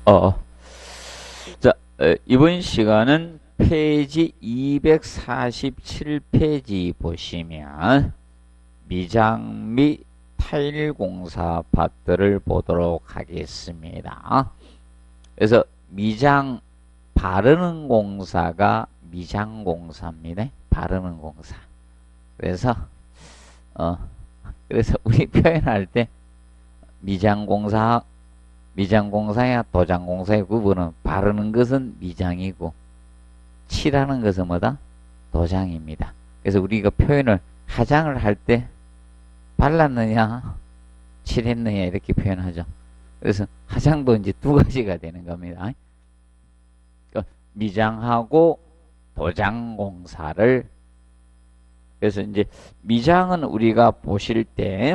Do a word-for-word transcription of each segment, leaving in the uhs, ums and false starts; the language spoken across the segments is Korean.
어. 자, 어, 이번 시간은 페이지 이백사십칠 페이지 보시면 미장 및 타일 공사 파트를 보도록 하겠습니다. 그래서 미장 바르는 공사가 미장 공사입니다. 바르는 공사. 그래서 어 그래서 우리 표현할 때 미장 공사 미장 공사야 도장 공사의 구분은 바르는 것은 미장이고 칠하는 것은 뭐다? 도장입니다. 그래서 우리가 표현을 화장을 할 때 발랐느냐 칠했느냐 이렇게 표현하죠. 그래서 화장도 이제 두 가지가 되는 겁니다. 미장하고 도장 공사를 그래서 이제 미장은 우리가 보실 때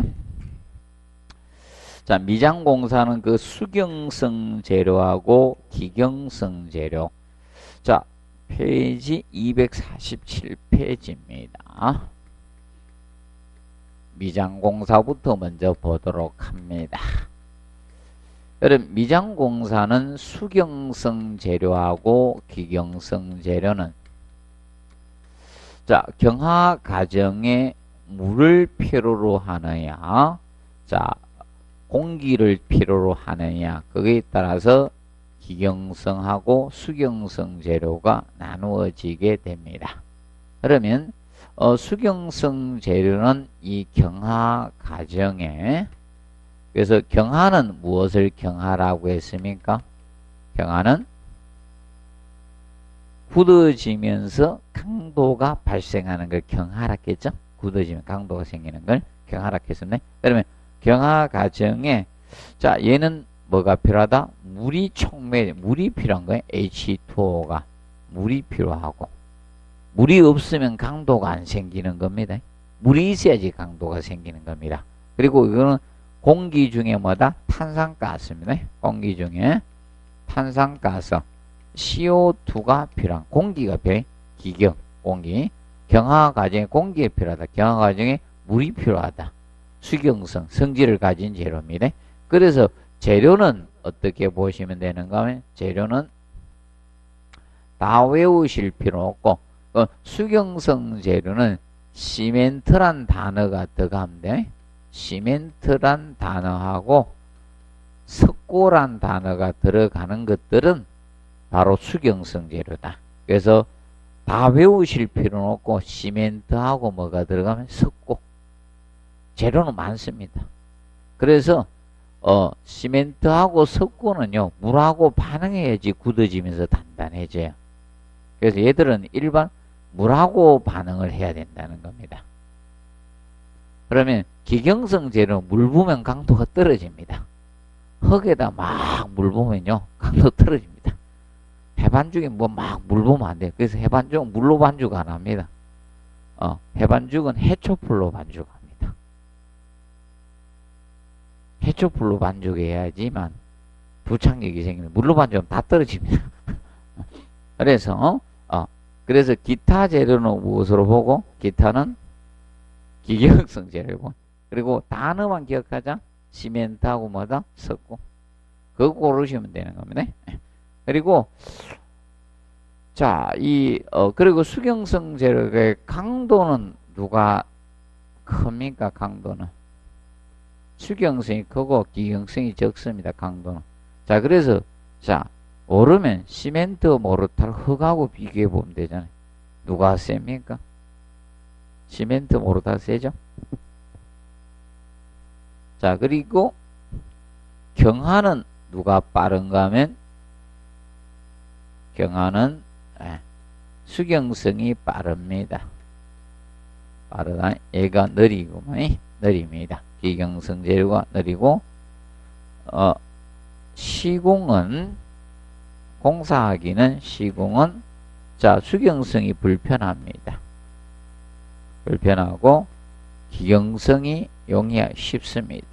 자, 미장 공사는 그 수경성 재료하고 기경성 재료. 자, 페이지 이백사십칠 페이지입니다. 미장 공사부터 먼저 보도록 합니다. 여러분, 미장 공사는 수경성 재료하고 기경성 재료는 자, 경화 과정에 물을 필요로 하느냐, 자, 공기를 필요로 하느냐, 거기에 따라서 기경성하고 수경성 재료가 나누어지게 됩니다. 그러면 어, 수경성 재료는 이 경화 과정에 그래서 경화는 무엇을 경화라고 했습니까? 경화는 굳어지면서 강도가 발생하는 걸 경화라 했죠? 굳어지면 강도가 생기는 걸 경화라 했었네. 그러면 경화 과정에 자 얘는 뭐가 필요하다? 물이 촉매 물이 필요한 거예요. 에이치 투 오가 물이 필요하고 물이 없으면 강도가 안 생기는 겁니다. 물이 있어야지 강도가 생기는 겁니다. 그리고 이거는 공기 중에 뭐다? 탄산가스입니다. 공기 중에 탄산가스 씨 오 투가 필요한 공기가 필요해. 기경 공기 경화 과정에 공기가 필요하다. 경화 과정에 물이 필요하다. 수경성 성질을 가진 재료입니다. 그래서 재료는 어떻게 보시면 되는가 하면 재료는 다 외우실 필요 없고 어, 수경성 재료는 시멘트란 단어가 들어가면 돼. 시멘트란 단어하고 석고란 단어가 들어가는 것들은 바로 수경성 재료다. 그래서 다 외우실 필요는 없고 시멘트하고 뭐가 들어가면 석고 재료는 많습니다. 그래서 어 시멘트하고 석고는요 물하고 반응해야지 굳어지면서 단단해져요. 그래서 얘들은 일반 물하고 반응을 해야 된다는 겁니다. 그러면 기경성 재료 물 부으면 강도가 떨어집니다. 흙에다 막 물 부으면요 강도 떨어집니다. 해반죽에 뭐 막 물 부으면 안 돼요. 그래서 해반죽은 물로 반죽 안 합니다. 어 해반죽은 해초풀로 반죽합니다. 해초풀로 반죽해야지만 부착력이 생기면 물로 반죽하면 다 떨어집니다. 그래서 어? 어 그래서 기타 재료는 무엇으로 보고 기타는 기경성 재료고 그리고 단어만 기억하자. 시멘트하고 뭐다? 석고 그거 고르시면 되는 겁니다. 그리고 자, 이 어 그리고 수경성 재료의 강도는 누가 큽니까? 강도는 수경성이 크고 기경성이 적습니다. 강도는. 자, 그래서 자 오르면 시멘트 모르타르 흙하고 비교해 보면 되잖아요. 누가 셉니까? 시멘트 모르타르 세죠? 자, 그리고 경화는 누가 빠른가 하면 경화는 예, 수경성이 빠릅니다. 빠르다. 얘가 느리구만. 느립니다. 기경성 재료가 느리고 어, 시공은 공사하기는 시공은 자 수경성이 불편합니다. 불편하고 기경성이 용이하기 쉽습니다.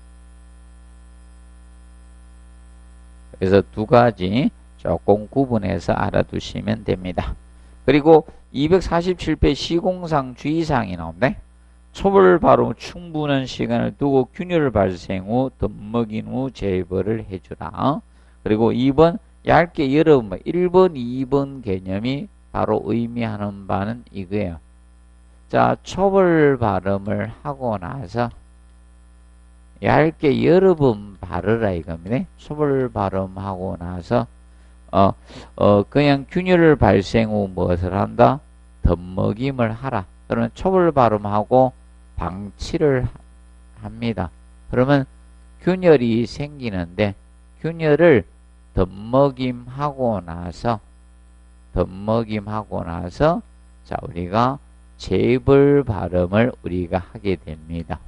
그래서 두 가지 조금 구분해서 알아두시면 됩니다. 그리고 이백사십칠 페이지 시공상 주의사항이 나옵니다. 초벌 바로 충분한 시간을 두고 균열 발생 후 덤먹인 후 제거를 해주라. 그리고 이 번 얇게 열어보면 일 번, 이 번 개념이 바로 의미하는 바는 이거예요. 자, 초벌 발음을 하고 나서 얇게 여러 번 바르라 이겁니다. 초벌 발음하고 나서 어, 어, 그냥 균열 발생 후 무엇을 한다? 덧먹임을 하라. 그러면 초벌 발음하고 방치를 합니다. 그러면 균열이 생기는데 균열을 덧먹임하고 나서 덧먹임하고 나서 자 우리가 재벌 발음을 우리가 하게 됩니다.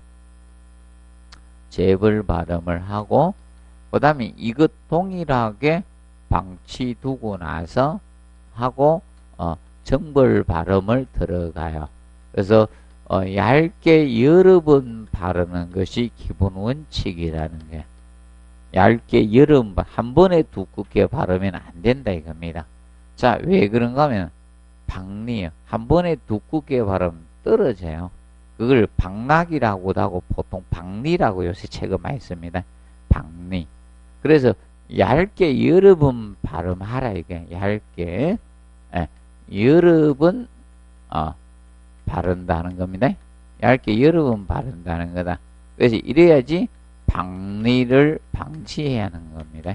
재벌 발음을 하고 그 다음에 이것 동일하게 방치 두고 나서 하고 어, 정벌 발음을 들어가요. 그래서 어, 얇게 여러 번 바르는 것이 기본 원칙이라는 게 얇게 여러 번 한 번에 두껍게 바르면 안 된다 이겁니다. 자, 왜 그런가 하면 박리요. 한 번에 두껍게 바르면 떨어져요. 그걸 박락이라고도 하고 보통 박리라고 요새 책을 많이 씁니다. 박리. 그래서 얇게 여러 번 발음하라 이게 얇게 예, 여러 번 어, 바른다는 겁니다. 얇게 여러 번 바른다는 거다. 그래서 이래야지 박리를 방지해야 하는 겁니다.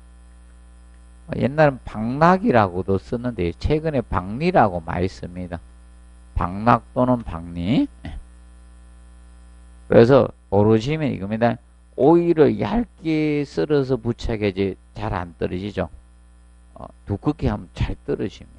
옛날엔 박락이라고도 쓰는데 최근에 박리라고 많이 씁니다. 박락 또는 박리. 그래서 모르시면 이겁니다. 오이를 얇게 썰어서 부착해야지 잘 안 떨어지죠. 어, 두껍게 하면 잘 떨어집니다.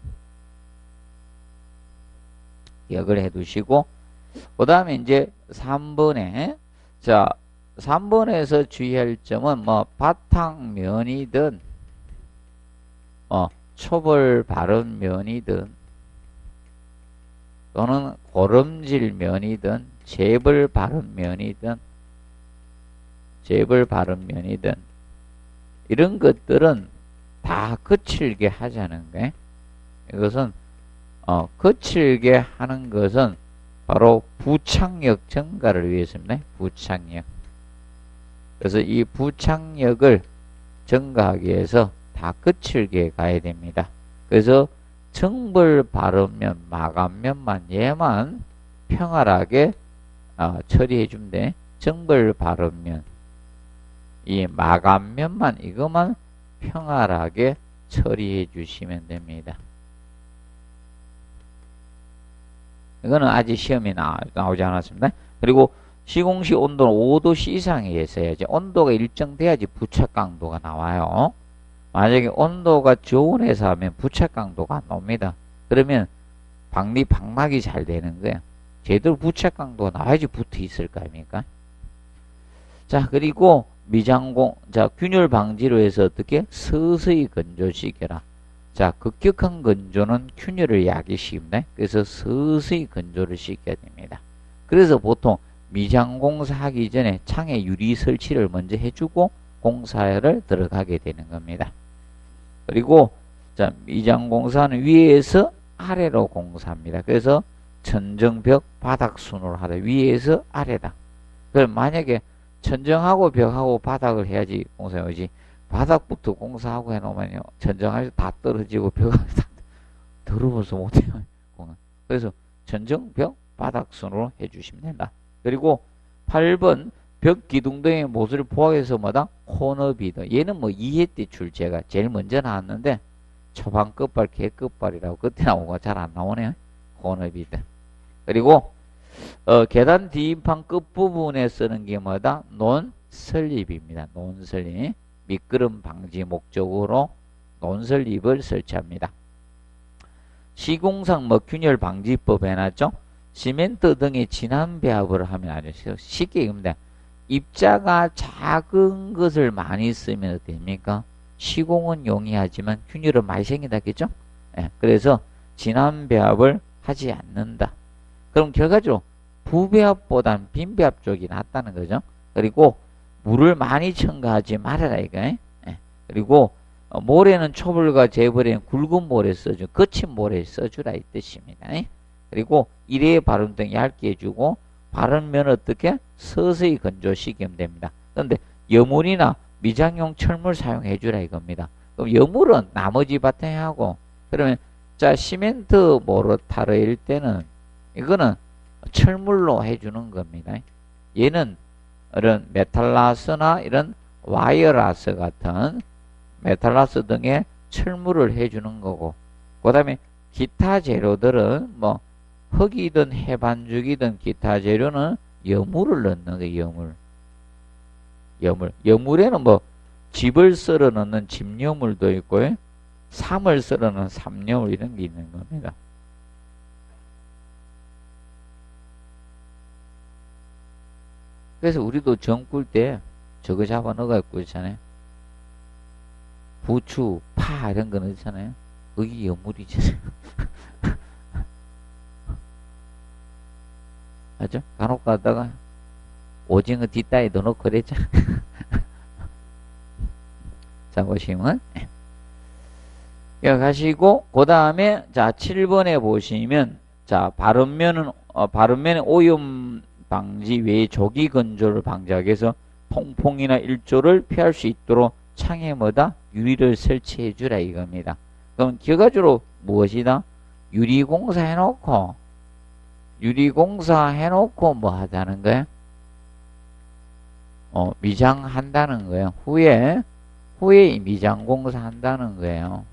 기억을 해 두시고 그 다음에 이제 삼 번에 자 삼 번에서 주의할 점은 뭐 바탕면이든 어, 초벌 발음면이든 또는 고름질면이든 재벌 발음면이든 재벌 발음면이든 이런 것들은 다 거칠게 하자는 거예요. 이것은 어, 거칠게 하는 것은 바로 부착력 증가를 위해서입니다. 부착력. 그래서 이 부착력을 증가하기 위해서 다 거칠게 가야 됩니다. 그래서 정벌 발음면, 마감면만 얘만 평활하게 어, 처리해 주면 돼. 정벌 발음면, 이 마감면만 이것만 평활하게 처리해 주시면 됩니다. 이거는 아직 시험에 나, 나오지 않았습니다. 그리고 시공시 온도는 오 도씨 이상에 있어야지. 온도가 일정돼야지 부착 강도가 나와요. 만약에 온도가 저온에서 하면 부착 강도가 안 나옵니다. 그러면 박리 박락이 잘 되는 거야. 제대로 부착 강도가 나와야지 붙어 있을 거 아닙니까? 자, 그리고 미장공, 자, 균열 방지로 해서 어떻게? 서서히 건조시켜라. 자, 급격한 건조는 균열을 야기시킵니다. 그래서 서서히 건조를 시켜야 됩니다. 그래서 보통 미장공사 하기 전에 창에 유리 설치를 먼저 해주고 공사를 들어가게 되는 겁니다. 그리고 자, 미장공사는 위에서 아래로 공사합니다. 그래서 천정벽 바닥순으로 하다. 위에서 아래다. 그럼 만약에 천정하고 벽하고 바닥을 해야지 공사하지. 바닥부터 공사하고 해놓으면요. 천정하면서 다 떨어지고 벽하고 다 더러워서 못해요. 그래서 천정벽 바닥순으로 해주시면 된다. 그리고 팔 번 벽 기둥 등의 못을 포함해서 뭐다? 코너비드. 얘는 뭐 이 회 때 출제가 제일 먼저 나왔는데 초반 끝발, 개 끝발이라고 그때 나온 거 잘 안 나오네요. 코너비드. 그리고 어, 계단 뒷판 끝부분에 쓰는 게 뭐다? 논설립입니다. 논설립. 미끄럼 방지 목적으로 논설립을 설치합니다. 시공상 뭐 균열 방지법 해놨죠? 시멘트 등의 진한 배합을 하면 아주 쉽게 입니다. 입자가 작은 것을 많이 쓰면 됩니까? 시공은 용이하지만 균열은 많이 생긴다겠죠? 예, 그래서 진한 배합을 하지 않는다. 그럼 결과적으로 부배합보단 빈배합 쪽이 낫다는 거죠. 그리고 물을 많이 첨가하지 말아라 이거. 예? 그리고 어, 모래는 초벌과 재벌에는 굵은 모래 써주, 거친 모래 써주라 이 뜻입니다. 예? 그리고 일회 발음 등 얇게 해주고 바르면 어떻게? 서서히 건조시키면 됩니다. 그런데 여물이나 미장용 철물 사용해 주라 이겁니다. 그럼 여물은 나머지 바탕에 하고, 그러면 자 시멘트 모르타르일 때는 이거는 철물로 해주는 겁니다. 얘는 이런 메탈라스나 이런 와이어라스 같은 메탈라스 등의 철물을 해주는 거고, 그 다음에 기타 재료들은 뭐 흙이든 해반죽이든 기타 재료는 여물을 넣는 거예요. 여물. 여물. 여물에는 뭐 집을 썰어 넣는 집여물도 있고요. 삼을 썰어 넣는 삼여물 이런 게 있는 겁니다. 그래서 우리도 정 꿀 때 저거 잡아 넣어가 꿀잖아요. 부추, 파 이런 거 넣잖아요. 그게 여물이잖아요. 맞죠? 간혹 가다가 오징어 뒷다리도 넣고 그랬잖아. 자, 보시면 여기 가시고 그 다음에 자 칠 번에 보시면 자 바른면은 어, 바른면의 오염 방지 외에 조기 건조를 방지하기 위해서 통풍이나 일조를 피할 수 있도록 창에 뭐다? 유리를 설치해 주라 이겁니다. 그럼 결과적으로 무엇이다? 유리공사 해놓고 유리공사 해놓고 뭐 하자는 거야? 어, 미장한다는 거예요. 후에 후에 미장공사 한다는 거예요.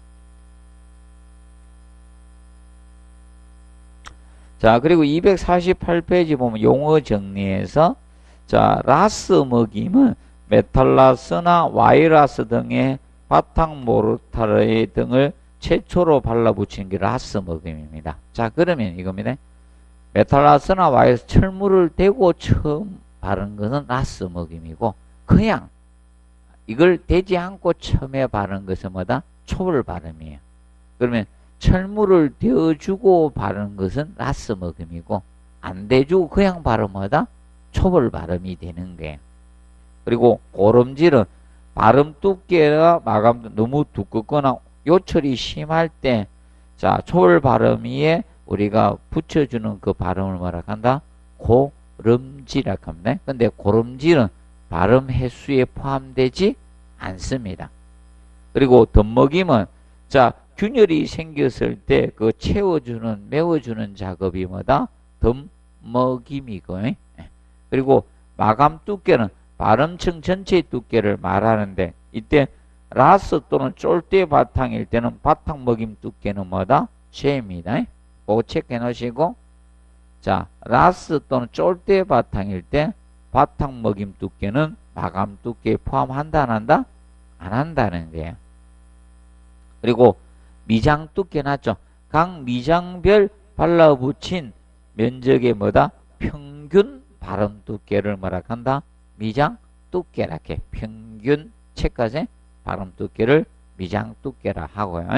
자, 그리고 이백사십팔 페이지 보면 용어 정리에서 자, 라스 먹임은 메탈라스나 와이라스 등의 바탕 모르타르 등을 최초로 발라붙이는 게 라스 먹임입니다. 자, 그러면 이겁니다. 메탈라스나 와이라스 철물을 대고 처음 바른 것은 라스 먹임이고, 그냥 이걸 대지 않고 처음에 바른 것은 뭐다? 초벌 발음이에요. 그러면 철물을 대어주고 바르는 것은 라스 먹음이고, 안 대주고 그냥 바르면 뭐다? 초벌 발음이 되는 거예요. 그리고 고름질은 발음 두께가 마감도 너무 두껍거나 요철이 심할 때, 자, 초벌 발음 위에 우리가 붙여주는 그 발음을 뭐라 한다? 고름지라 합니다. 근데 고름질은 발음 횟수에 포함되지 않습니다. 그리고 덧먹임은 자, 균열이 생겼을 때 그 채워주는, 메워주는 작업이 뭐다? 덧먹임이고, 그리고 마감 두께는 발음층 전체의 두께를 말하는데, 이때 라스 또는 쫄대 바탕일 때는 바탕 먹임 두께는 뭐다? J입니다. 그거 체크해 놓으시고, 자, 라스 또는 쫄대 바탕일 때 바탕 먹임 두께는 마감 두께에 포함한다 안 한다? 안 한다는 거예요. 그리고 미장 두께 났죠. 각 미장별 발라붙인 면적의 뭐다? 평균 발음 두께를 뭐라 한다? 미장 두께라 해. 평균 책까지 발음 두께를 미장 두께라 하고요.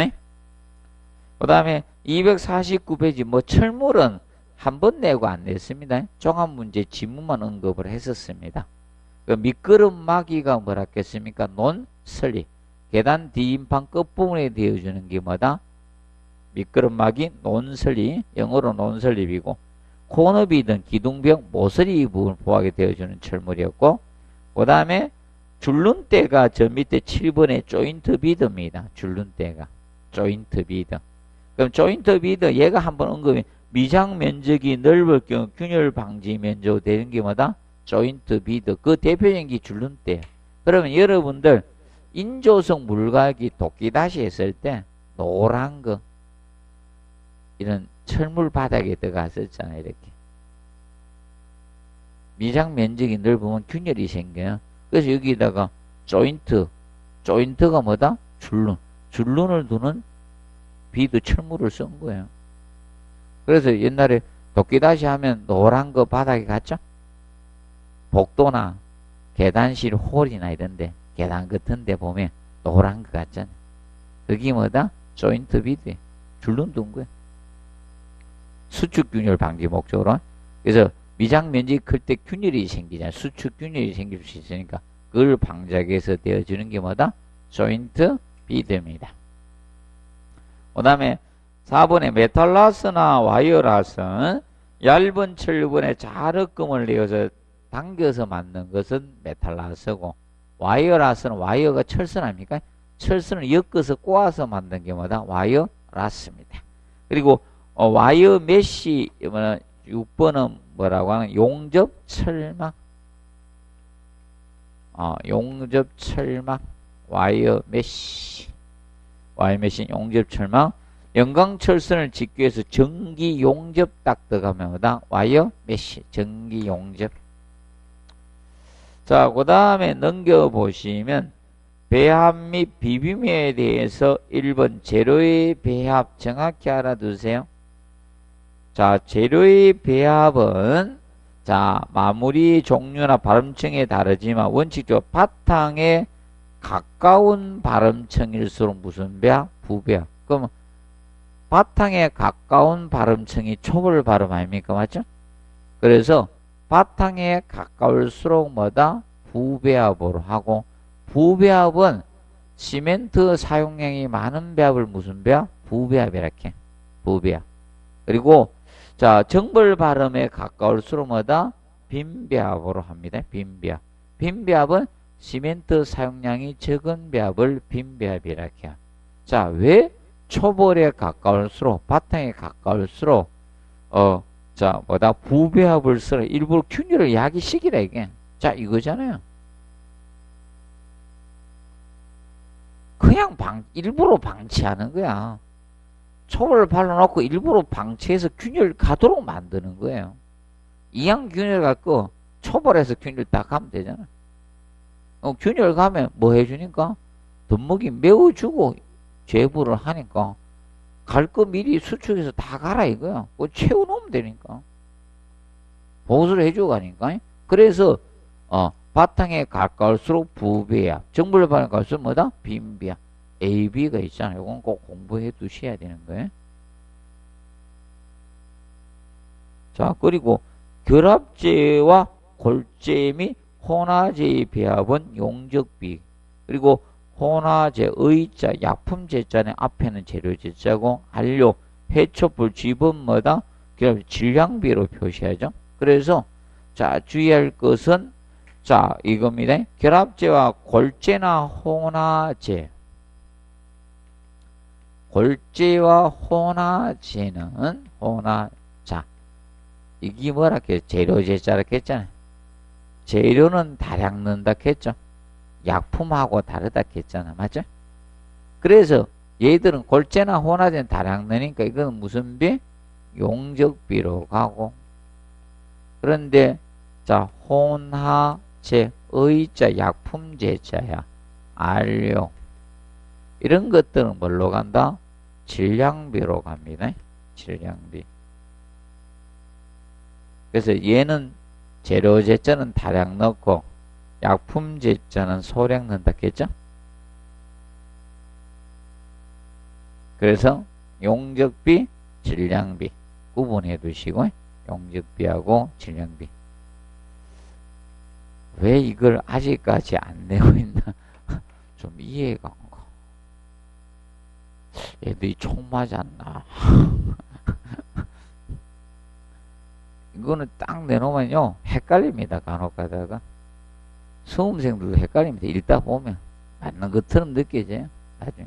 그 다음에 이백사십구 페이지 뭐 철물은 한 번 내고 안 냈습니다. 종합문제 지문만 언급을 했었습니다. 그 미끄럼마기가 뭐라 했겠습니까? 논설리. 계단 뒤인판 끝부분에 되어주는 게 뭐다? 미끄럼막이 논설리, 영어로 논설립이고, 코너비든 기둥벽 모서리 부분 보호하게 되어주는 철물이었고, 그 다음에 줄눈대가 저 밑에 칠 번의 조인트 비드입니다. 줄눈대가. 조인트 비드. 그럼 조인트 비드, 얘가 한번 언급이 미장 면적이 넓을 경우 균열 방지 면적으로 되는 게 뭐다? 조인트 비드. 그 대표적인 게 줄눈대예요. 그러면 여러분들 인조성 물갈기 도끼다시 했을 때 노란 거 이런 철물 바닥에 들어갔었잖아요. 이렇게 미장 면적이 넓으면 균열이 생겨요. 그래서 여기다가 조인트 조인트가 뭐다? 줄눈 줄눈을 두는 비드 철물을 쓴 거예요. 그래서 옛날에 도끼다시 하면 노란 거 바닥에 갔죠. 복도나 계단실 홀이나 이런데 계단 같은 데 보면 노란 거 같잖아요. 그게 뭐다? 조인트 비드. 줄눈 둔 거예요. 수축 균열 방지 목적으로. 그래서 미장 면적이 클 때 균열이 생기잖아요. 수축 균열이 생길 수 있으니까 그걸 방지하기 위해서 되어주는 게 뭐다? 조인트 비드입니다. 그 다음에 사 번에 메탈라스나 와이어라스는 얇은 철분에 자르금을 내어서 당겨서 만든 것은 메탈라스고, 와이어라스는 와이어가 철선 아닙니까? 철선을 엮어서 꼬아서 만든 게 뭐다? 와이어라스입니다. 그리고 어, 와이어 메쉬 육 번은 뭐라고 하는 용접 철막. 어, 용접 철막 와이어 메쉬 와이어 메쉬 용접 철막. 연광철선을 짓기 위해서 전기 용접 딱 들어가면 뭐다? 와이어 메쉬 전기 용접. 자, 그 다음에 넘겨보시면 배합 및 비빔에 대해서 일 번 재료의 배합 정확히 알아두세요. 자, 재료의 배합은 자 마무리 종류나 발음층에 다르지만 원칙적으로 바탕에 가까운 발음층일수록 무슨 배합? 부배합. 그럼 바탕에 가까운 발음층이 초벌 발음 아닙니까? 맞죠? 그래서 바탕에 가까울수록 뭐다? 부배합으로 하고, 부배합은 시멘트 사용량이 많은 배합을 무슨 배합? 부배합 이렇게. 부배합. 그리고 자 정벌 발음에 가까울수록 뭐다? 빈배합으로 합니다. 빈배합. 빈배합은 시멘트 사용량이 적은 배합을 빈배합 이렇게 해요. 자, 왜 초벌에 가까울수록 바탕에 가까울수록 어 자 뭐다? 부배합을 쓰라. 일부러 균열을 야기시키라 이게. 자, 이거잖아요. 그냥 방 일부러 방치하는 거야. 초벌을 발라놓고 일부러 방치해서 균열 가도록 만드는 거예요. 이양 균열 갖고 초벌해서 균열 딱 하면 되잖아. 어, 균열 가면 뭐 해주니까? 덤목이 메워주고 제부를 하니까 갈 거 미리 수축해서 다 가라 이거야. 그거 채워놓으면 되니까. 보수를 해주고 가니까. 그래서 어, 바탕에 가까울수록 부배합, 정벌 발음에 갈수록 뭐다? 빈배합. A, B가 있잖아요. 이건 꼭 공부해 두셔야 되는 거예요. 자, 그리고 결합제와 골제 및 혼화제의 배합은 용적비. 그리고 혼화제, 의자, 약품제자는 앞에는 재료제자고, 한료, 해초불, 쥐은 뭐다? 결합 질량비로 표시하죠. 그래서 자 주의할 것은 자 이겁니다. 결합제와 골제나 혼화제. 골제와 혼화제는 혼화자. 이게 뭐라 했죠? 재료제자라 했잖아요. 재료는 다량 넣는다 했죠. 약품하고 다르다 했잖아. 맞죠? 그래서 얘들은 골제나 혼화제는 다량 넣으니까 이건 무슨 비? 용적비로 가고. 그런데 자 혼화제, 의자, 약품제자야. 안료. 이런 것들은 뭘로 간다? 질량비로 갑니다. 질량비. 그래서 얘는 재료제자는 다량 넣고 약품제자는 소량 넣는다 했죠? 그래서 용적비, 질량비 구분해 두시고 용적비하고 질량비. 왜 이걸 아직까지 안 내고 있나? 좀 이해가 안 가. 얘들이 총 맞았나? 이거는 딱 내놓으면요 헷갈립니다. 간혹 가다가 수험생들도 헷갈립니다. 읽다 보면 맞는 것처럼 느껴져요. 나중에.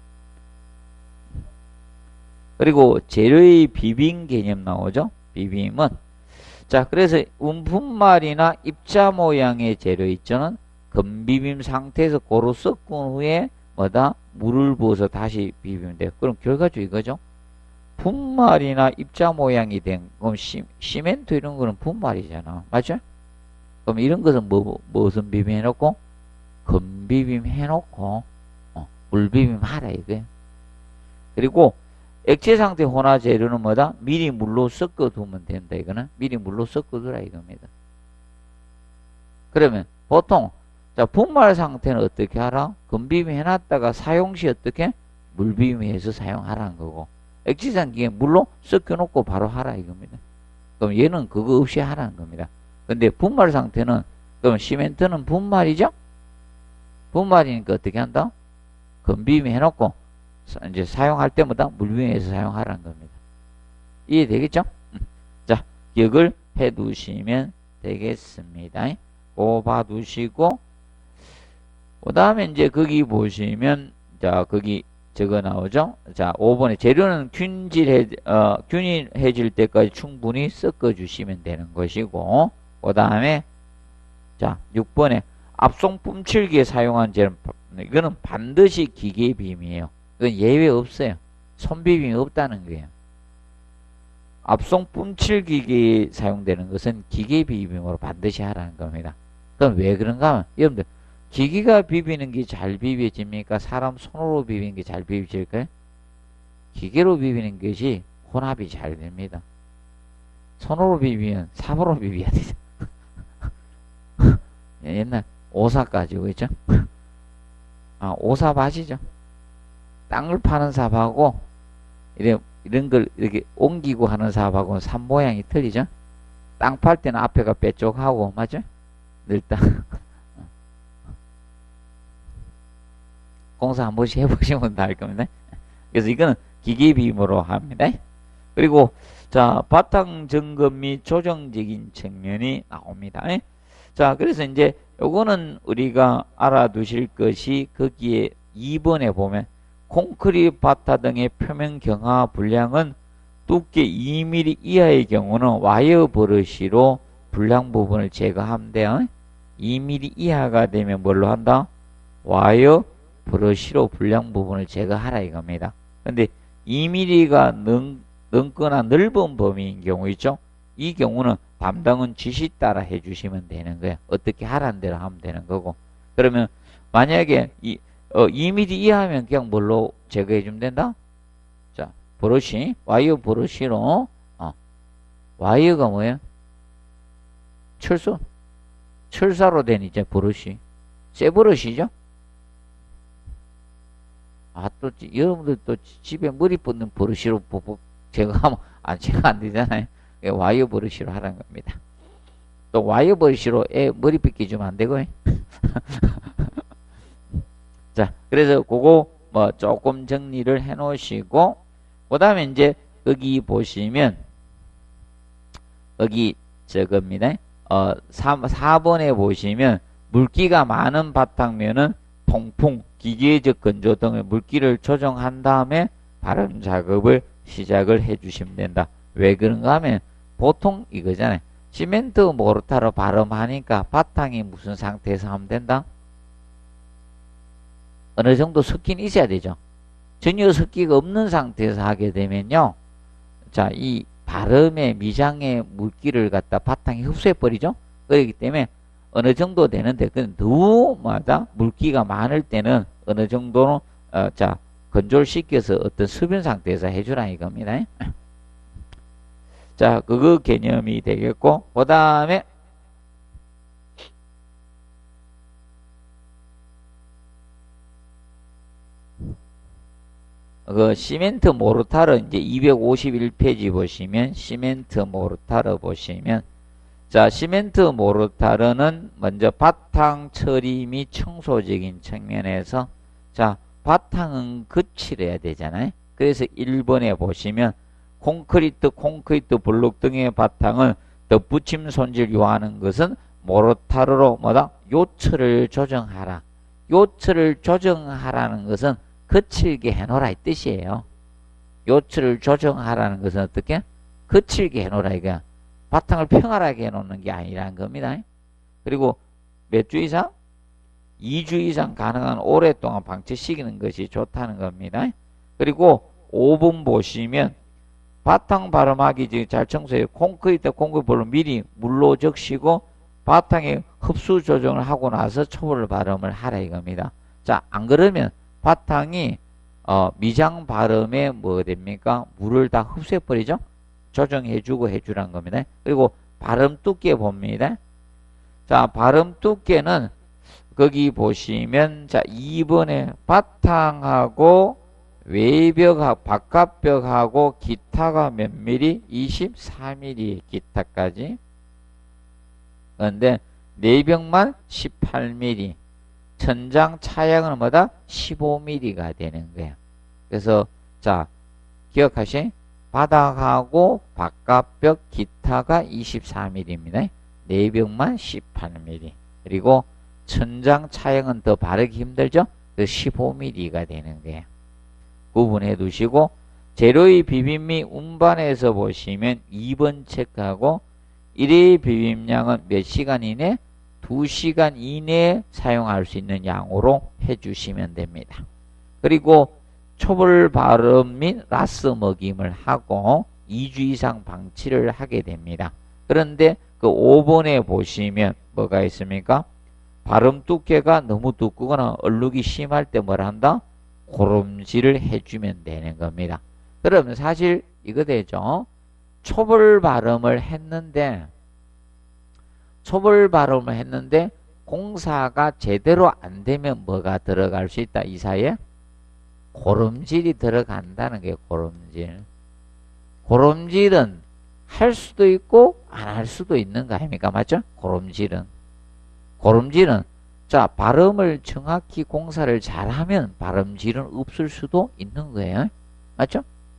그리고 재료의 비빔 개념 나오죠. 비빔은 자 그래서 운분말이나 입자 모양의 재료 있죠는 건비빔 상태에서 고루 섞은 후에 뭐다? 물을 부어서 다시 비비면 돼요. 그럼 결과적으로 이거죠. 분말이나 입자 모양이 된 그럼 시, 시멘트 이런 거는 분말이잖아. 맞죠? 그럼 이런 것은 뭐, 무슨 비빔 해놓고 건비빔 해놓고 어, 물비빔 하라 이거예요. 그리고 액체 상태 혼화 재료는 뭐다? 미리 물로 섞어 두면 된다. 이거는 미리 물로 섞어 두라 이겁니다. 그러면 보통 자 분말 상태는 어떻게 하라? 건비빔 해놨다가 사용시 어떻게? 물비빔해서 사용하라는 거고 액체 상태에 물로 섞어 놓고 바로 하라 이겁니다. 그럼 얘는 그거 없이 하라는 겁니다. 근데 분말 상태는 그럼 시멘트는 분말이죠? 분말이니까 어떻게 한다? 건비빔 해놓고 이제 사용할 때마다 물비빔해서 사용하라는 겁니다. 이해되겠죠? 자, 기억을 해 두시면 되겠습니다. 오 봐두시고 그 다음에 이제 거기 보시면, 자, 거기 저거 나오죠? 자, 오 번에 재료는 균질해, 어, 균일해질 때까지 충분히 섞어주시면 되는 것이고, 그 다음에, 자, 육 번에 압송 뿜칠기에 사용한 재료는, 이거는 반드시 기계 비빔이에요. 이건 예외 없어요. 손비빔이 없다는 거예요. 압송 뿜칠기기에 사용되는 것은 기계 비빔으로 반드시 하라는 겁니다. 그럼 왜 그런가 하면, 여러분들, 기계가 비비는 게 잘 비벼집니까? 사람 손으로 비비는 게 잘 비벼질까요? 기계로 비비는 것이 혼합이 잘 됩니다. 손으로 비비면 삽으로 비벼야 되죠. 옛날 오사 가지고 있죠? 아, 오삽 아시죠? 땅을 파는 삽하고, 이런, 이런 걸 이렇게 옮기고 하는 삽하고는 삽 모양이 틀리죠? 땅 팔 때는 앞에가 빼쪽하고, 맞죠? 늘땅. 공사 한 번씩 해보시면 다 알 겁니다. 그래서 이거는 기계 비빔으로 합니다. 그리고, 자, 바탕 점검 및 조정적인 측면이 나옵니다. 자, 그래서 이제 요거는 우리가 알아두실 것이 거기에 이 번에 보면 콘크리트 바타 등의 표면 경화 분량은 두께 이 밀리미터 이하의 경우는 와이어 브러쉬로 분량 부분을 제거하면 돼요. 이 밀리미터 이하가 되면 뭘로 한다? 와이어 브러쉬로 분량 부분을 제거하라 이겁니다. 근데 이 밀리미터가 넘, 넘거나 넓은 범위인 경우 있죠? 이 경우는 담당은 지시 따라 해주시면 되는 거예요. 어떻게 하라는 대로 하면 되는 거고. 그러면 만약에 이, 어, 이 밀리미터 이하면 그냥 뭘로 제거해 주면 된다? 자, 브러쉬, 와이어 브러쉬로, 어, 와이어가 뭐예요? 철소. 철사로 된 이제 브러쉬. 쇠 브러쉬죠? 아, 또, 여러분들 또 집에 머리 뻗는 브러쉬로 제거하면, 아, 제거 안 되잖아요. 와이어 브러쉬로 하라는 겁니다. 또 와이어 브러쉬로 애 머리 빗겨주면 안 되고. 자, 그래서 그거 뭐 조금 정리를 해 놓으시고, 그 다음에 이제 여기 보시면, 여기 저겁니다. 어, 사 번에 보시면, 물기가 많은 바탕면은 통풍, 기계적 건조 등의 물기를 조정한 다음에 발음 작업을 시작을 해 주시면 된다. 왜 그런가 하면, 보통 이거잖아요. 시멘트 모르타르 발음하니까 바탕이 무슨 상태에서 하면 된다? 어느 정도 습기는 있어야 되죠. 전혀 습기가 없는 상태에서 하게 되면요. 자, 이 발음의 미장의 물기를 갖다 바탕에 흡수해버리죠. 그렇기 때문에 어느 정도 되는데, 그 너무 뭐다? 물기가 많을 때는 어느 정도는, 어, 자, 건조를 시켜서 어떤 습연 상태에서 해주라 이겁니다. 자, 그거 개념이 되겠고, 그 다음에, 그 시멘트 모르타르 이제 이백오십일 페이지 보시면 시멘트 모르타르 보시면, 자, 시멘트 모르타르는 먼저 바탕 처리 및 청소적인 측면에서, 자, 바탕은 거칠어야 되잖아요. 그래서 일 번에 보시면 콘크리트, 콘크리트 블록 등의 바탕은 덧붙임 손질 요하는 것은 모르타르로 뭐다? 요철을 조정하라. 요철을 조정하라는 것은 거칠게 해놓으라 이 뜻이에요. 요철을 조정하라는 것은 어떻게? 거칠게 해놓으라 이거야. 바탕을 평활하게 해놓는 게 아니라는 겁니다. 그리고 몇 주 이상? 이 주 이상 가능한 오랫동안 방치시키는 것이 좋다는 겁니다. 그리고 오 번 보시면 바탕 발음하기 잘 청소해요. 콘크리트, 콘크리트 볼로 미리 물로 적시고 바탕에 흡수 조정을 하고 나서 초벌 발음을 하라 이겁니다. 자, 안 그러면 바탕이 어, 미장 발음에 뭐 됩니까? 물을 다 흡수해버리죠? 조정해주고 해주란 겁니다. 그리고 발음 두께 봅니다. 자, 발음 두께는 거기 보시면, 자, 이 번에 바탕하고 외벽하고 바깥벽하고 기타가 몇 미리? 이십사 미리 기타까지. 그런데 내벽만 십팔 미리. 천장 차양은 뭐다? 십오 미리가 되는 거예요. 그래서 자, 기억하시? 바닥하고 바깥벽 기타가 이십사 미리입니다. 내벽만 십팔 미리. 그리고 천장 차형은 더 바르기 힘들죠? 그 십오 밀리미터가 되는 거예요. 구분해 두시고, 재료의 비빔 및 운반에서 보시면 이 번 체크하고, 일회의 비빔량은 몇 시간 이내? 두 시간 이내에 사용할 수 있는 양으로 해주시면 됩니다. 그리고 초벌 발음 및 라스 먹임을 하고 이 주 이상 방치를 하게 됩니다. 그런데 그 오 번에 보시면 뭐가 있습니까? 발음 두께가 너무 두껍거나 얼룩이 심할 때 뭘 한다? 고름질을 해주면 되는 겁니다. 그러면 사실 이거 되죠? 초벌 발음을 했는데 초벌 발음을 했는데 공사가 제대로 안 되면 뭐가 들어갈 수 있다? 이 사이에 고름질이 들어간다는 게 고름질. 고름질은 할 수도 있고 안 할 수도 있는 거 아닙니까? 맞죠? 고름질은. 고름질은 자 발음을 정확히 공사를 잘하면 발음질은 없을 수도 있는 거예요. 맞죠?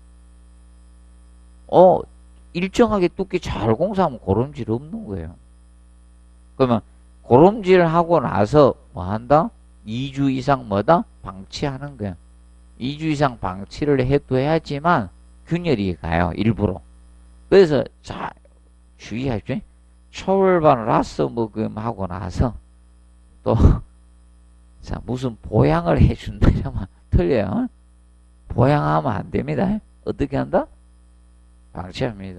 어 일정하게 두께 잘 공사하면 고름질 없는 거예요. 그러면 고름질을 하고 나서 뭐 한다? 이 주 이상 뭐다? 방치하는 거야. 이 주 이상 방치를 해둬야지만 균열이 가요. 일부러. 그래서 자 주의하죠. 초벌반 라스 먹음하고 나서 또 자 무슨 보양을 해준다 이러면 틀려요. 보양하면 안 됩니다. 어떻게 한다? 방치합니다.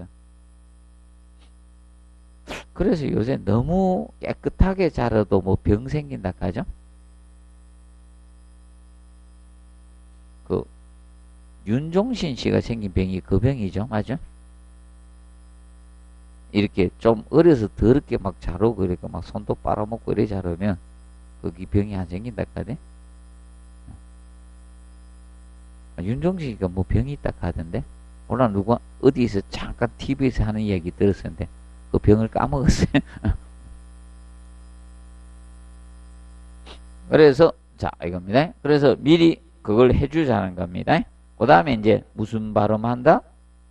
그래서 요새 너무 깨끗하게 자라도 뭐 병 생긴다 하죠. 그 윤종신 씨가 생긴 병이 그 병이죠. 맞죠? 이렇게 좀 어려서 더럽게 막 자르고 이렇게 막 손도 빨아먹고 이래 자르면 거기 병이 안 생긴다 하거든. 윤종신 씨가 뭐 병이 있다 하던데 오늘 누가 어디서 잠깐 티비에서 하는 이야기 들었었는데 그 병을 까먹었어요. 그래서 자 이겁니다. 그래서 미리 그걸 해주자는 겁니다. 그 다음에 이제 무슨 발음한다?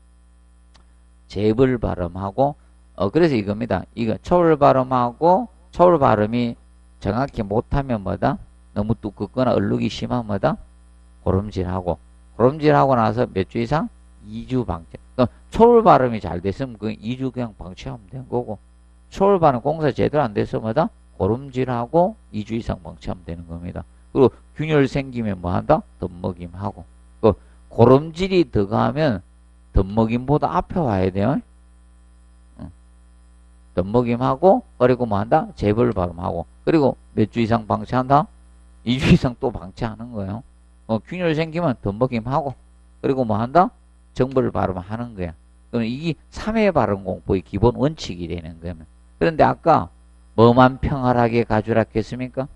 재벌 발음하고 어 그래서 이겁니다. 이거 초월 발음하고 초월 발음이 정확히 못하면 뭐다? 너무 두껍거나 얼룩이 심하면 뭐다? 고름질하고 고름질하고 나서 몇 주 이상? 이 주 방치. 그러니까 초월 발음이 잘 됐으면 그 이 주 그냥 방치하면 되는 거고 초월 발음 공사 제대로 안 됐으면 뭐다? 고름질하고 이 주 이상 방치하면 되는 겁니다. 그리고 균열 생기면 뭐 한다? 덧먹임하고 그 고름질이 들어가면 덧먹임보다 앞에 와야 돼요. 응. 덧먹임하고 그리고 뭐 한다? 재벌 발음하고 그리고 몇 주 이상 방치한다? 이 주 이상 또 방치하는 거예요. 어, 균열 생기면 덧먹임하고 그리고 뭐 한다? 정벌 발음하는 거야. 그럼 이게 삼 회 발음 공부의 기본 원칙이 되는 거예요. 그런데 아까 뭐만 평활하게 가주라 했습니까?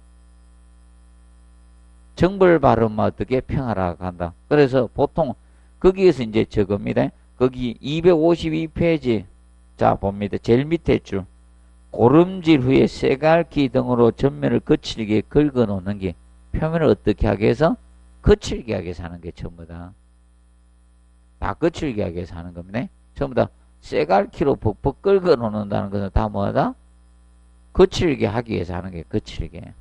정벌 발음만 어떻게 평활하게 한다. 그래서 보통 거기에서 이제 저겁니다. 거기 이백오십이 페이지 자 봅니다. 제일 밑에 줄 고름질 후에 쇠갈기 등으로 전면을 거칠게 긁어 놓는 게 표면을 어떻게 하게 해서 거칠게 하게 해서 하는 게 전부 다. 다 거칠게 하게 해서 하는 겁니다. 전부 다 쇠갈기로 벅벅 긁어 놓는다는 것은 다 뭐다? 거칠게 하기 위해서 하는 게 거칠게.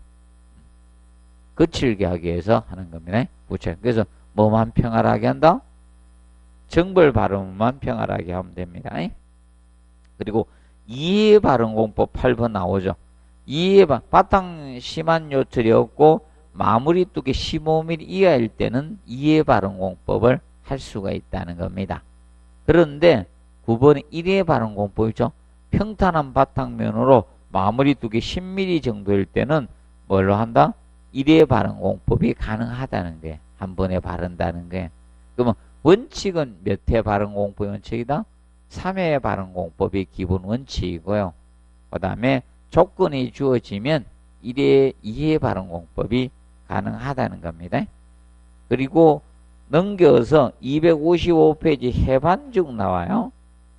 거칠게 하기 위해서 하는 겁니다. 그래서 뭐만 평활하게 한다? 정벌 발음만 평활하게 하면 됩니다. 그리고 이해 발음 공법 팔 번 나오죠. 이해 발음, 바탕 심한 요철이 없고 마무리 두께 십오 밀리미터 이하일 때는 이해 발음 공법을 할 수가 있다는 겁니다. 그런데 구 번은 일회 발음 공법이죠. 평탄한 바탕면으로 마무리 두께 십 밀리미터 정도일 때는 뭘로 한다? 일회 발음 공법이 가능하다는 게 한 번에 바른다는 게. 그러면 원칙은 몇 회 발음 공법의 원칙이다? 삼 회 발음 공법이 기본 원칙이고요. 그 다음에 조건이 주어지면 일 회, 이 회 발음 공법이 가능하다는 겁니다. 그리고 넘겨서 이백오십오 페이지 해반죽 나와요.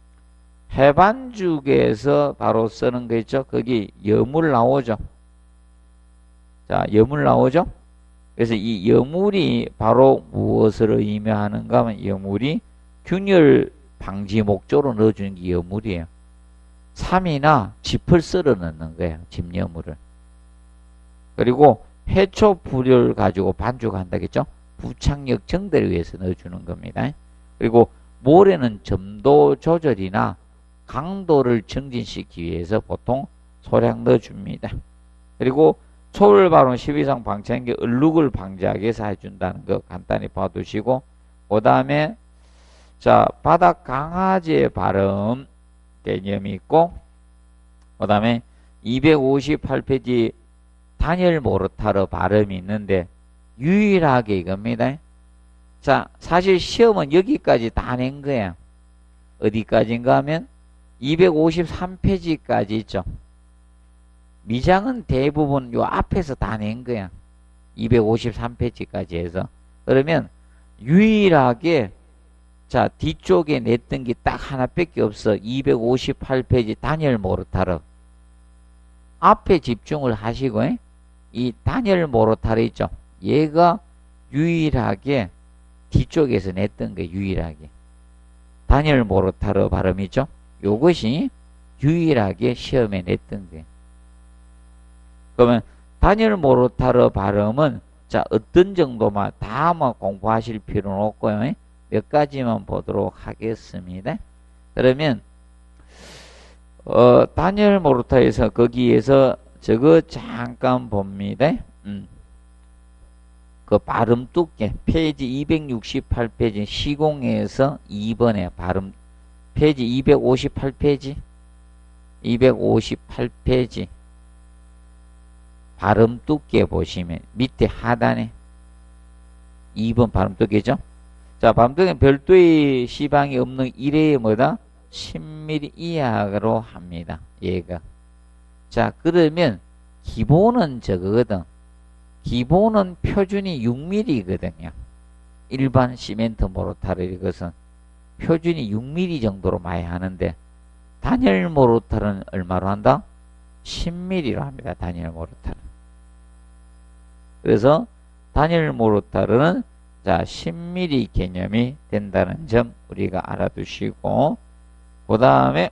해반죽에서 바로 쓰는 거 있죠. 거기 여물 나오죠. 자, 여물 나오죠. 그래서 이 여물이 바로 무엇을 의미하는가 하면 여물이 균열 방지 목적으로 넣어주는 게 여물이에요. 삼이나 짚을 썰어 넣는 거예요. 집여물을. 그리고 해초 부류를 가지고 반죽한다겠죠. 부착력 정대를 위해서 넣어주는 겁니다. 그리고 모래는 점도 조절이나 강도를 정진시키기 위해서 보통 소량 넣어줍니다. 그리고 초를 바른 십 이상 방치한 게 얼룩을 방지하기 위해서 해준다는 거 간단히 봐두시고, 그 다음에 자 바닥 강화제 발음 개념이 있고, 그 다음에 이백오십팔 페이지 단열 모르타르 발음이 있는데 유일하게 이겁니다. 자, 사실 시험은 여기까지 다 낸 거야. 어디까지인가 하면 이백오십삼 페이지까지 있죠. 미장은 대부분 요 앞에서 다 낸 거야. 이백오십삼 페이지까지 해서. 그러면 유일하게 자 뒤쪽에 냈던 게 딱 하나밖에 없어. 이백오십팔 페이지 단열 모르타르. 앞에 집중을 하시고 이 단열 모르타르 있죠. 얘가 유일하게 뒤쪽에서 냈던 게 유일하게 단열 모르타르 발음이죠. 요것이 유일하게 시험에 냈던 게. 그러면 단열 모르타르 발음은 자 어떤 정도만 다 뭐 공부하실 필요는 없고요. 몇 가지만 보도록 하겠습니다. 그러면 어, 단열 모르타르에서 거기에서 저거 잠깐 봅니다. 음. 그 발음 두께 페이지 이백육십팔 페이지 시공에서 이 번에 발음 페이지 이백오십팔 페이지 이백오십팔 페이지 발음 두께 보시면 밑에 하단에 이 번 발음 두께죠. 자, 발음 두께는 별도의 시방이 없는 일회의 뭐다? 십 밀리미터 이하로 합니다. 얘가. 자, 그러면 기본은 저거거든. 기본은 표준이 육 밀리미터거든요. 일반 시멘트 모르타르 이것은 표준이 육 밀리미터 정도로 많이 하는데 단열 모르타르는 얼마로 한다? 십 밀리미터로 합니다. 단열 모르타르. 그래서 단열 모르타르는 자 십 밀리미터 개념이 된다는 점 우리가 알아두시고, 그 다음에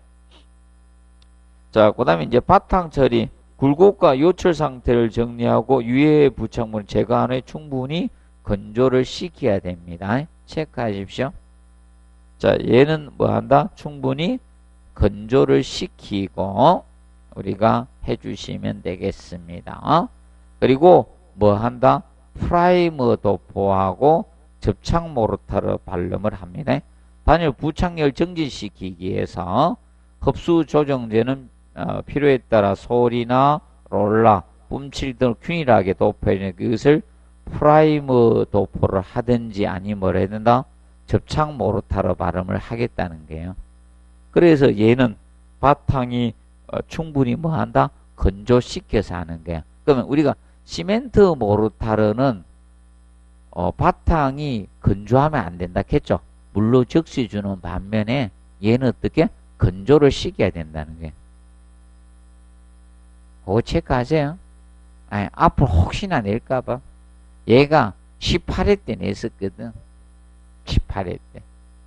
자 그 다음에 이제 바탕 처리 굴곡과 요철 상태를 정리하고 유해 부착물 제거한 후에 충분히 건조를 시켜야 됩니다. 체크하십시오. 자 얘는 뭐 한다? 충분히 건조를 시키고 우리가 해주시면 되겠습니다. 그리고 뭐 한다? 프라이머 도포하고 접착 모르타르 발름을 합니다. 단열 부착력을 정진시키기 위해서 흡수 조정제는 어, 필요에 따라 솔이나 롤라, 뿜칠 등을 균일하게 도포해주는 그것을 프라이머 도포를 하든지 아니면 뭘 해야 된다? 접착 모르타르 발음을 하겠다는 거예요. 그래서 얘는 바탕이 어, 충분히 뭐 한다? 건조시켜서 하는 거야. 그러면 우리가 시멘트 모르타르는 어, 바탕이 건조하면 안 된다 했죠. 물로 적시 주는 반면에 얘는 어떻게? 건조를 시켜야 된다는 거예요. 그거 체크하세요. 아니, 앞으로 혹시나 낼까봐. 얘가 십팔 회 때 냈었거든. 십팔 회 때.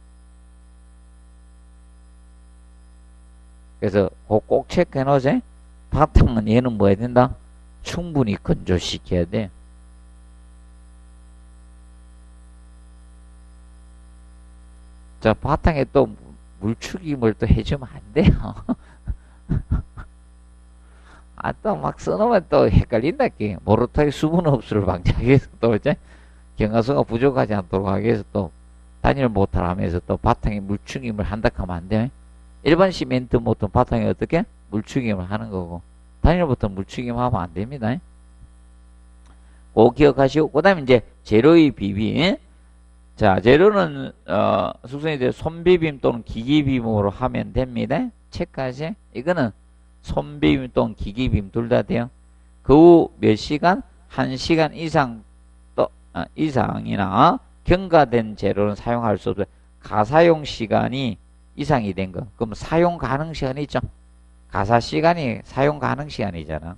그래서 그거 꼭 체크해 놓으세요. 바탕은 얘는 뭐 해야 된다? 충분히 건조시켜야 돼. 자, 바탕에 또 물축임을 또 해주면 안 돼요. 아, 또 막 써놓으면 또 헷갈린다. 모르타르 수분 흡수를 방지하기 위해서 또 이제 경화수가 부족하지 않도록 하기 위해서 또 단열 모터를 하면서 또 바탕에 물축임을 한다 하면 안 돼. 일반 시멘트 모터 바탕에 어떻게? 물축임을 하는 거고. 단열부터 물축임 하면 안 됩니다. 그거 기억하시고, 그 다음에 이제 재료의 비빔. 자, 재료는, 어, 숙성이 돼 손비빔 또는 기기빔으로 하면 됩니다. 체크하세요. 이거는 손비빔 또는 기기빔 둘 다 돼요. 그 후 몇 시간? 한 시간 이상, 또, 어, 이상이나 경과된 재료는 사용할 수 없어요. 가사용 시간이 이상이 된 거. 그럼 사용 가능 시간이 있죠. 가사 시간이 사용 가능 시간이잖아.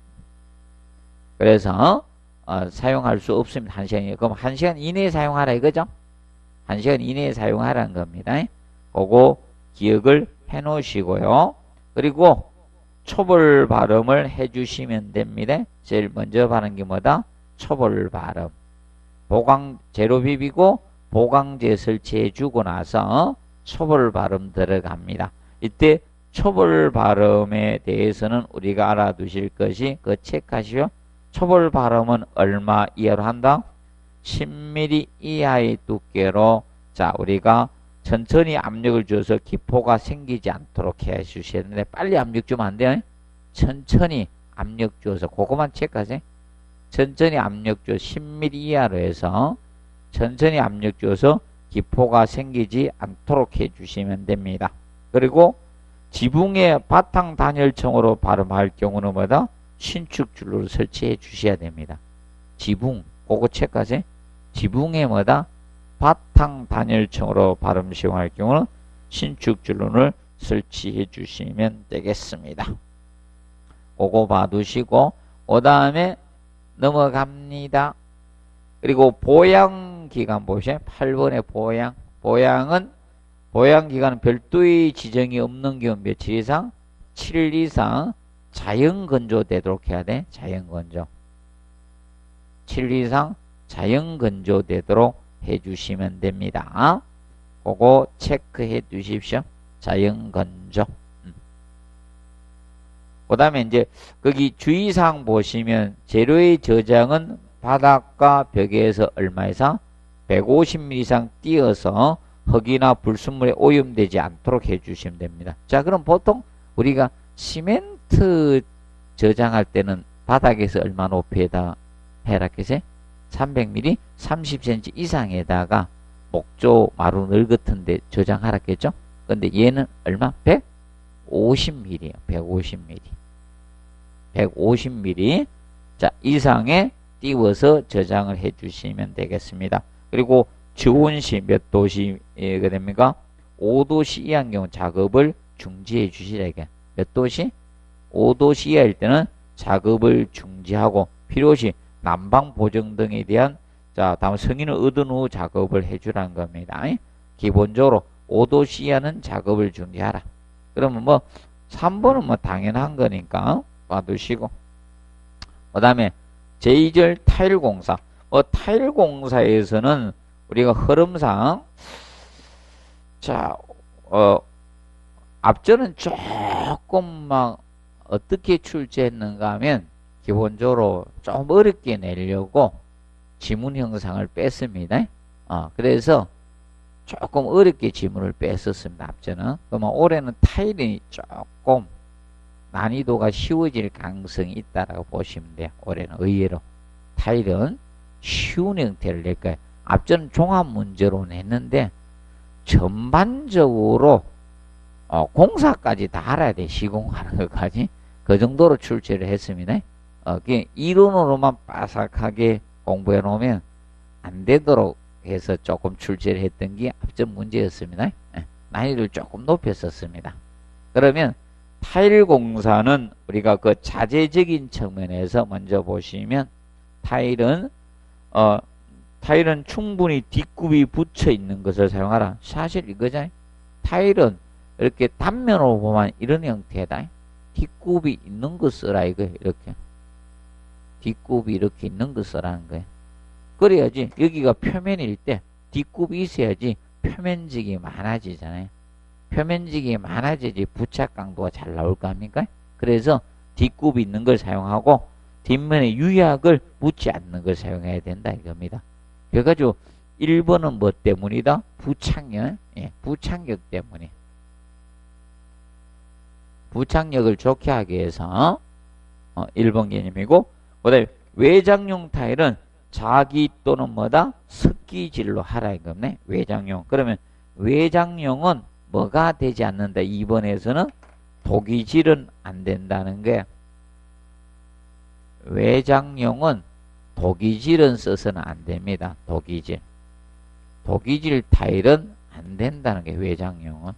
그래서 어, 사용할 수 없으면 한 시간이에요. 그럼 한 시간 이내에 사용하라 이거죠? 한 시간 이내에 사용하라는 겁니다. 그거 기억을 해 놓으시고요. 그리고 초벌 발음을 해주시면 됩니다. 제일 먼저 바른 게 뭐다? 초벌 발음. 보강, 재료 비비고 보강제 설치해 주고 나서 초벌 발음 들어갑니다. 이때 초벌 발음에 대해서는 우리가 알아두실 것이 그 체크하시오. 초벌 발음은 얼마 이하로 한다? 십 밀리미터 이하의 두께로 자 우리가 천천히 압력을 줘서 기포가 생기지 않도록 해 주셔야 되는데 빨리 압력 주면 안 돼요. 천천히 압력 줘서 그것만 체크하세요. 천천히 압력 줘 십 밀리미터 이하로 해서 천천히 압력 줘서 기포가 생기지 않도록 해 주시면 됩니다. 그리고 지붕에 바탕 단열청으로 발음할 경우는 뭐다? 신축 줄로를 설치해 주셔야 됩니다. 지붕, 그거 체크하세요. 지붕에 뭐다? 바탕 단열청으로 발음 시험할 경우는 신축 줄로를 설치해 주시면 되겠습니다. 그거 봐두시고 그 다음에 넘어갑니다. 그리고 보양기간 보세요. 팔 번의 보양. 보양은 보양기간은 별도의 지정이 없는 경우 며칠 이상? 칠 일 이상 자연건조 되도록 해야 돼. 자연건조. 칠 일 이상 자연건조 되도록 해주시면 됩니다. 그거 체크해 두십시오. 자연건조. 음. 그 다음에 이제 거기 주의사항 보시면 재료의 저장은 바닥과 벽에서 얼마 이상? 백오십 밀리미터 이상 띄어서 흙이나 불순물에 오염되지 않도록 해주시면 됩니다. 자, 그럼 보통 우리가 시멘트 저장할 때는 바닥에서 얼마 높이에다 해라 계세요? 삼백 밀리미터 삼십 센티미터 이상에다가 목조 마루 늘 같은데 저장하라겠죠? 근데 얘는 얼마? 백오십 밀리미터예요. 백오십 밀리미터. 백오십 밀리미터 자 이상에 띄워서 저장을 해 주시면 되겠습니다. 그리고 저온시 몇 도시가 됩니까? 오 도씨 이하인 경우 작업을 중지해 주시라 이게. 몇 도시? 오 도씨 이하일 때는 작업을 중지하고 필요시 난방 보정 등에 대한 자 다음 승인을 얻은 후 작업을 해주라는 겁니다. 기본적으로 오 도씨 이하는 작업을 중지하라. 그러면 뭐 삼 번은 뭐 당연한 거니까 봐두시고 그 다음에 제이 절 타일 공사. 뭐 타일 공사에서는 우리가 흐름상 자 어 앞전은 조금 막 어떻게 출제했는가 하면 기본적으로 좀 어렵게 내려고 지문 형상을 뺐습니다. 어, 그래서 조금 어렵게 지문을 뺐었습니다. 앞전은. 그러면 올해는 타일이 조금 난이도가 쉬워질 가능성이 있다라고 보시면 돼요. 올해는 의외로 타일은 쉬운 형태를 낼 거예요. 앞전은 종합 문제로 냈는데 전반적으로 어, 공사까지 다 알아야 돼. 시공하는 것까지. 그 정도로 출제를 했습니다. 어, 이론으로만 바삭하게 공부해 놓으면 안 되도록 해서 조금 출제를 했던 게 앞전 문제였습니다. 예, 난이도를 조금 높였었습니다. 그러면 타일 공사는 우리가 그 자재적인 측면에서 먼저 보시면 타일은 어 타일은 충분히 뒷굽이 붙여 있는 것을 사용하라. 사실 이거잖아요. 타일은 이렇게 단면으로 보면 이런 형태다. 뒷굽이 있는 거 써라 이거 이렇게. 뒷굽이 이렇게 있는 거 써라는 거예요. 그래야지 여기가 표면일 때 뒷굽이 있어야지 표면직이 많아지잖아요. 표면직이 많아져야지 부착 강도가 잘 나올 거 아닙니까? 그래서 뒷굽이 있는 걸 사용하고 뒷면에 유약을 묻지 않는 걸 사용해야 된다 이겁니다. 그래가지고 일 번은 뭐 때문이다? 부착력. 예, 부착력 때문에. 부착력을 좋게 하기 위해서 어, 일 번 개념이고 그 다음에 외장용 타일은 자기 또는 뭐다? 습기질로 하라 이거네. 외장용. 그러면 외장용은 뭐가 되지 않는다. 이 번에서는 독이질은 안 된다는 거야. 외장용은 독이질은 써서는 안 됩니다. 독이질. 독이질 타일은 안 된다는 게 외장용은.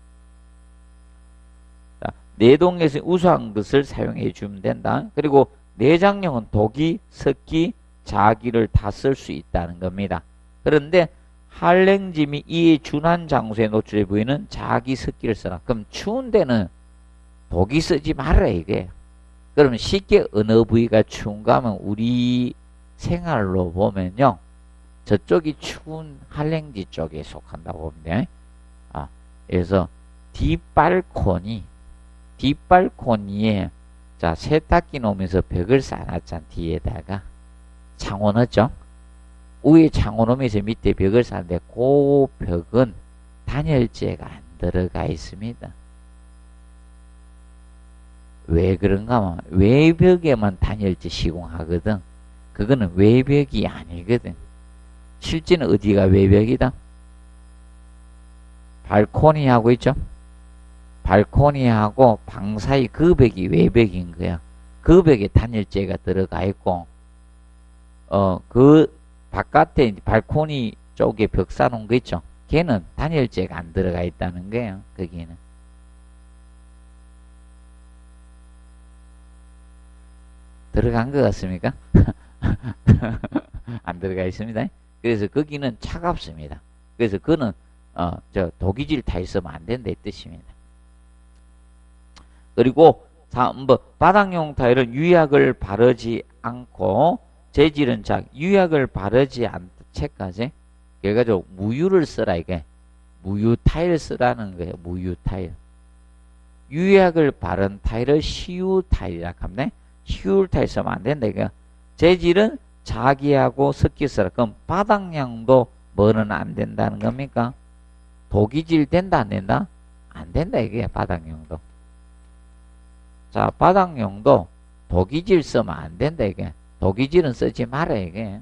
자, 내동에서 우수한 것을 사용해 주면 된다. 그리고 내장용은 독이, 습기, 자기를 다 쓸 수 있다는 겁니다. 그런데 한랭지 및 이에 준한 장소에 노출해 보이는 자기 습기를 써라. 그럼 추운 데는 독이 쓰지 말아라 이게. 그러면 쉽게 어느 부위가 추운가 하면 우리 생활로 보면요. 저쪽이 추운 한랭지 쪽에 속한다고 보면 돼. 아, 그래서 뒷발코니, 뒷발코니에 자 세탁기 놓으면서 벽을 쌓아놨잖아. 뒤에다가 창호 넣었죠. 위에 창호 놓으면서 밑에 벽을 쌓는데 그 벽은 단열재가 안 들어가 있습니다. 왜 그런가 하면 외벽에만 단열재 시공하거든. 그거는 외벽이 아니거든. 실제는 어디가 외벽이다? 발코니하고 있죠. 발코니하고 방 사이 그 벽이 외벽인 거야. 그 벽에 단열재가 들어가 있고 어 그 바깥에 발코니 쪽에 벽 쌓아놓은 거 있죠. 걔는 단열재가 안 들어가 있다는 거예요. 거기는. 들어간 것 같습니까? 안 들어가 있습니다. 그래서 거기는 차갑습니다. 그래서 그는 어, 저 독이질 타 있으면 안 된다 이 뜻입니다. 그리고 사, 뭐 바닥용 타일은 유약을 바르지 않고 재질은 자 유약을 바르지 않다 책까지 그래가지고 무유를 쓰라 이게 무유 타일 쓰라는 거예요. 무유 타일. 유약을 바른 타일을 시유 타일이라 합니다. 시유 타일 쓰면 안 된다 이거. 재질은 자기하고 섞여 쓰라. 그럼 바닥량도 뭐는 안 된다는 겁니까? 독이질 된다 안 된다? 안 된다 이게 바닥용도. 자 바닥용도 독이질 쓰면 안 된다 이게. 독이질은 쓰지 마라 이게.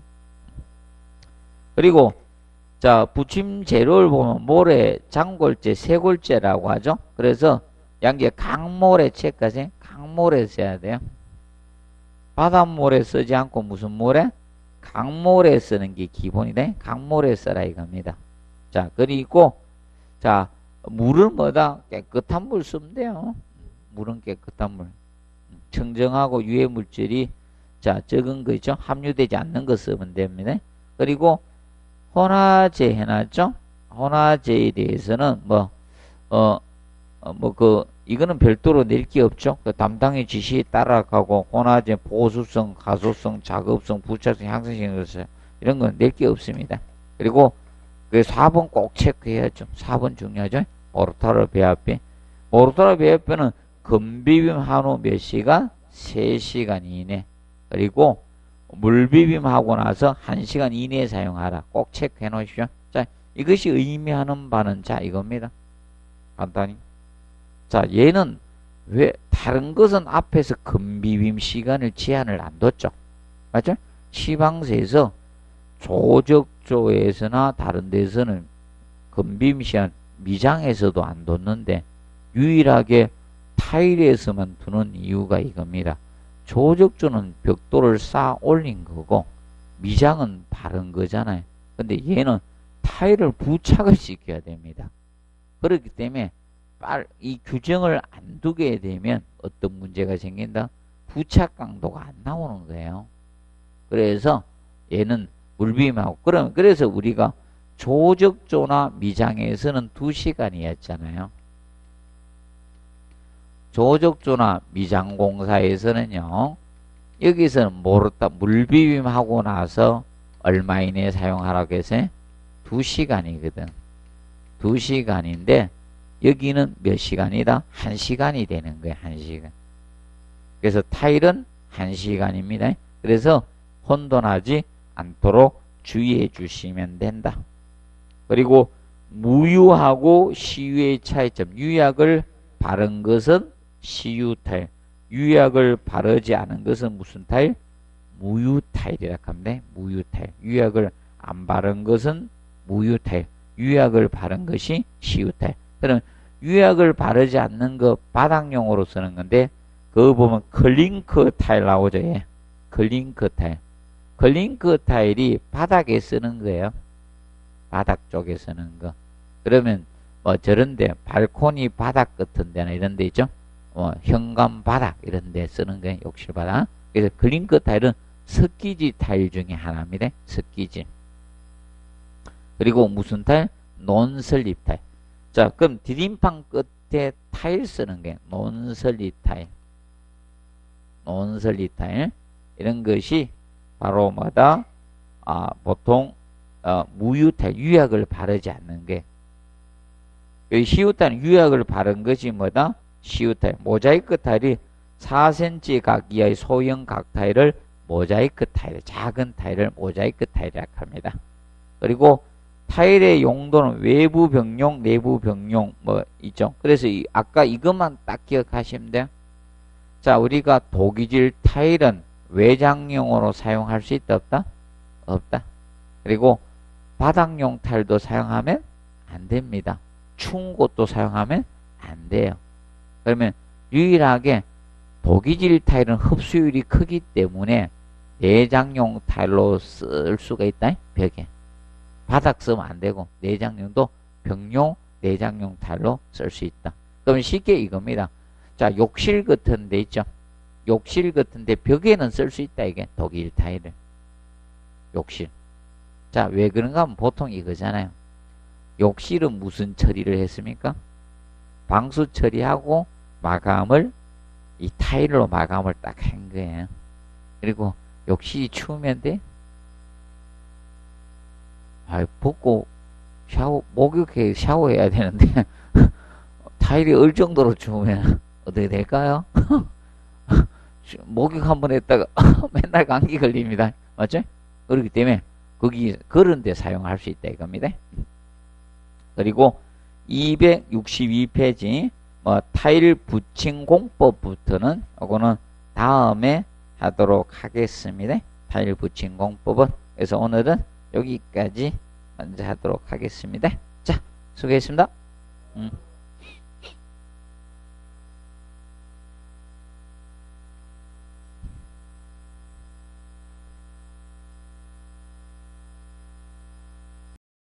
그리고 자 부침 재료를 보면 모래, 장골재, 쇄골재라고 하죠. 그래서 양재 강모래 채까지 강모래 써야 돼요. 바닷모래 쓰지 않고 무슨 모래? 강모래 쓰는 게 기본이 돼. 강모래 써라 이겁니다. 자 그리고 자 물을 뭐다? 깨끗한 물 쓰면 돼요. 물은 깨끗한 물. 청정하고 유해 물질이 자 적은 거 있죠. 함유되지 않는 거 쓰면 됩니다. 그리고 혼화제 해놨죠. 혼화제에 대해서는 뭐 어 뭐 그 이거는 별도로 낼 게 없죠. 그 담당의 지시에 따라가고 혼화제 보수성, 가소성, 작업성, 부착성, 향상性이런 건 낼 게 없습니다. 그리고 그 사 번 꼭 체크해야죠. 사 번 중요하죠. 모르타르 배합비. 모르타르 배합비는 건비빔 한후 몇 시간? 세 시간 이내. 그리고 물비빔하고 나서 한 시간 이내에 사용하라. 꼭 체크해 놓으십시오. 자, 이것이 의미하는 바는 자 이겁니다. 간단히. 자, 얘는 왜 다른 것은 앞에서 건비빔 시간을 제한을 안 뒀죠. 맞죠? 시방서에서 조적조에서나 다른 데서는 건비빔 시간 미장에서도 안 뒀는데 유일하게 타일에서만 두는 이유가 이겁니다. 조적조는 벽돌을 쌓아 올린 거고 미장은 바른 거잖아요. 근데 얘는 타일을 부착을 시켜야 됩니다. 그렇기 때문에 이 규정을 안 두게 되면 어떤 문제가 생긴다? 부착 강도가 안 나오는 거예요. 그래서 얘는 물빔하고 그럼 그래서 우리가 조적조나 미장에서는 두 시간이었잖아요. 조적조나 미장공사에서는요. 여기서는 모르다 물비빔하고 나서 얼마 이내에 사용하라고 해서 두 시간이거든. 두 시간인데 여기는 몇 시간이다? 한 시간이 되는 거예요. 한 시간. 그래서 타일은 한 시간입니다. 그래서 혼돈하지 않도록 주의해 주시면 된다. 그리고 무유하고 시유의 차이점. 유약을 바른 것은 시유 타일. 유약을 바르지 않은 것은 무슨 타일? 무유 타일이라 합니다. 무유 타일. 유약을 안 바른 것은 무유 타일. 유약을 바른 것이 시유 타일. 그럼 유약을 바르지 않는 거 바닥용으로 쓰는 건데 그거 보면 클링크 타일 나오죠. 예. 클링크 타일. 클링크 타일이 바닥에 쓰는 거예요. 바닥 쪽에 쓰는 거. 그러면 뭐 저런데 발코니 바닥 같은 데나 이런 데 있죠. 어, 현관 바닥 이런 데 쓰는 거예요. 욕실 바닥. 그래서 클링크 타일은 습기지 타일 중에 하나입니다. 습기지. 그리고 무슨 타일? 논슬립 타일. 자, 그럼 디딤판 끝 밑에 타일 쓰는 게 논설리 타일, 논설리 타일 이런 것이 바로 뭐다? 아, 보통 어, 무유 타일, 유약을 바르지 않는 게 여기 시우 타일은 유약을 바른 것이 뭐다? 시우 타일, 모자이크 타일이 사 센티미터 각 이하의 소형 각 타일을 모자이크 타일, 작은 타일을 모자이크 타일이라고 합니다. 그리고 타일의 용도는 외부 병용, 내부 병용 뭐 있죠. 그래서 이, 아까 이것만 딱 기억하시면 돼요. 자, 우리가 도기질 타일은 외장용으로 사용할 수 있다 없다? 없다. 그리고 바닥용 타일도 사용하면 안 됩니다. 추운 곳도 사용하면 안 돼요. 그러면 유일하게 도기질 타일은 흡수율이 크기 때문에 내장용 타일로 쓸 수가 있다. 벽에. 바닥 쓰면 안 되고 내장용도 벽용, 내장용 타일로 쓸 수 있다. 그러면 쉽게 이겁니다. 자, 욕실 같은 데 있죠. 욕실 같은 데 벽에는 쓸 수 있다. 이게 독일 타일을. 욕실. 자, 왜 그런가 하면 보통 이거잖아요. 욕실은 무슨 처리를 했습니까? 방수 처리하고 마감을 이 타일로 마감을 딱 한 거예요. 그리고 욕실이 추우면 돼? 아, 벗고 샤워, 목욕해 샤워해야 되는데 타일이 얼 정도로 추우면 어떻게 될까요? 목욕 한번 했다가 맨날 감기 걸립니다. 맞죠? 그렇기 때문에 거기 그런 데 사용할 수 있다 이겁니다. 그리고 이백육십이 페이지 뭐 타일 붙임 공법부터는 이거는 다음에 하도록 하겠습니다. 타일 붙임 공법은. 그래서 오늘은 여기까지 먼저 하도록 하겠습니다. 자, 수고했습니다. 음.